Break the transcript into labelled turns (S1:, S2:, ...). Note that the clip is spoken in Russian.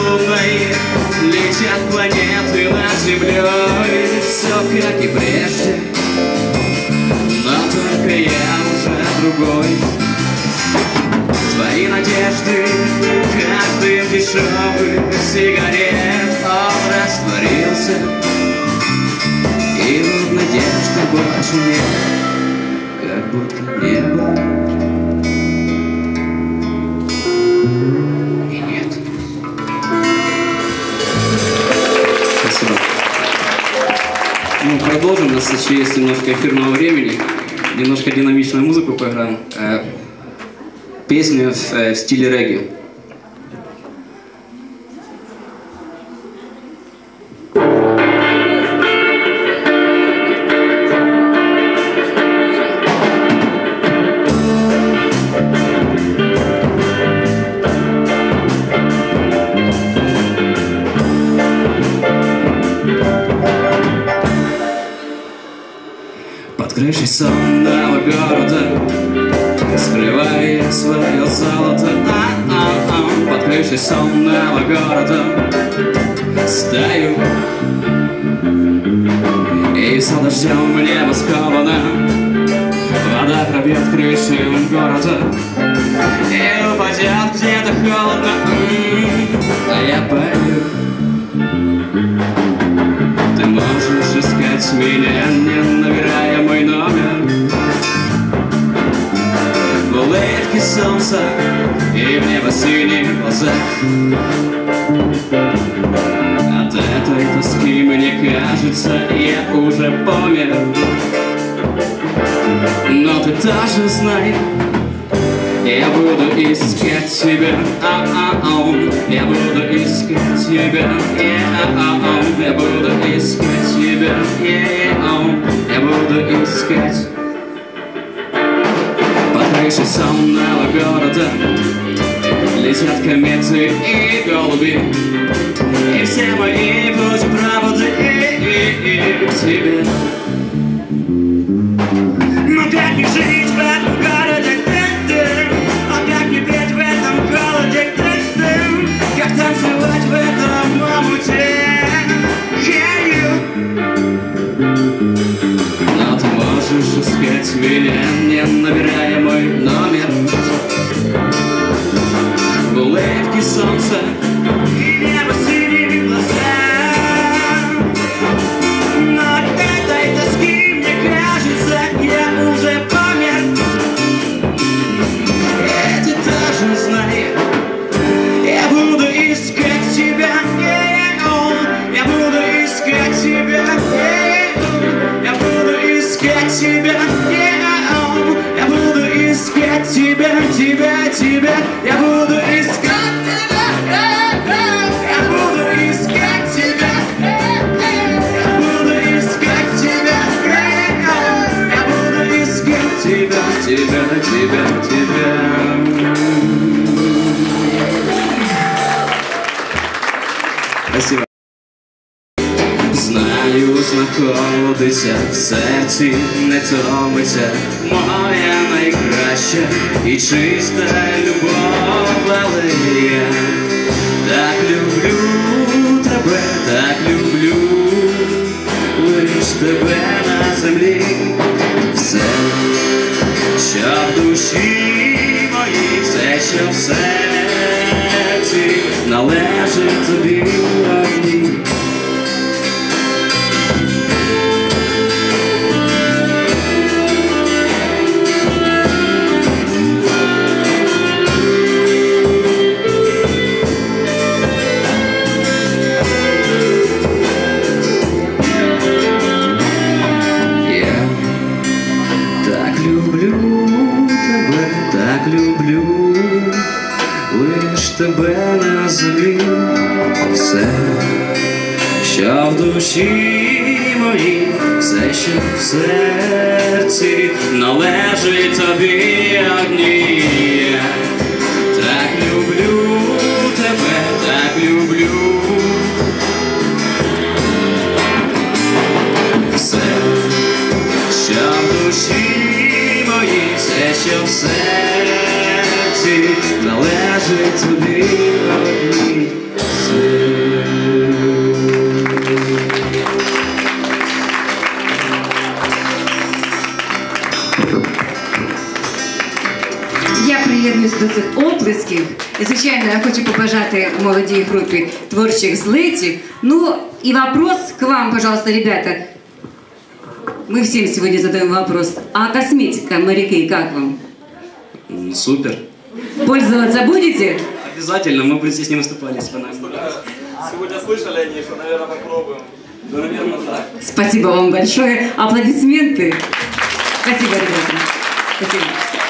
S1: луной летят планеты над землей. Все как и прежде, но только я уже другой. Твои надежды, как дым дешевых сигарет, он растворился, и вот надежды больше нет, как будто не было. Ну, продолжим, у нас еще есть немножко эфирного времени, немножко динамичную музыку поиграем. Песню в стиле регги. Под крышей сонного города, скрывая свое золото, под крышей сонного города стою, и все дождем небо сковано, вода пробьет крыши города, и упадет где-то холодно, а я пою. Ты можешь искать меня, не набирая мой номер, в улыбке солнца и в небо синих глазах. От этой тоски мне кажется, я уже помер. Но ты тоже знай, я буду искать тебя, я буду искать тебя, я буду искать тебя, я буду искать. Под крышей сонного города летят кометы и голуби, и все мои путепроводы к тебе. Но как не жить в этом городе, как не петь в этом холоде, как танцевать в этом омуте. Но ты можешь искать меня, не набирая мой номер, в улыбке солнца и небо синие глаза. Но от этой тоски мне кажется, я уже помер. И ты тоже знай, я буду искать тебя, я буду искать тебя, я буду искать тебя, я буду искать тебя, тебя, я буду искать тебя, я буду искать тебя, я буду искать тебя, я буду искать тебя, тебя. Спасибо. Знаю, знаходиться в серці не томиться моя найкраща і чиста любов, але я так люблю тебе, так люблю лиш тебе на землі. Все, що в душі моїй, все, що в серці належить тобі одній. Люблю лиш тебе на землі, все, що в душі моїй, все, що в серці належить тобі одній. Так люблю тебе, так люблю, все, що в душі моїй, все, що в серці належить тобі одній.
S2: І, звичайно, я хочу побажати молодій групі творчих злетів. Ну, и вопрос к вам, пожалуйста, ребята. Мы всем сегодня задаем вопрос. А косметика, моряки, как вам?
S1: Супер.
S2: Пользоваться будете?
S1: Обязательно, мы бы здесь не выступали с вами.
S3: Сегодня слышали они, что, наверное, попробуем.
S1: Ну, наверное, да.
S2: Спасибо вам большое. Аплодисменты. Спасибо, ребята. Спасибо.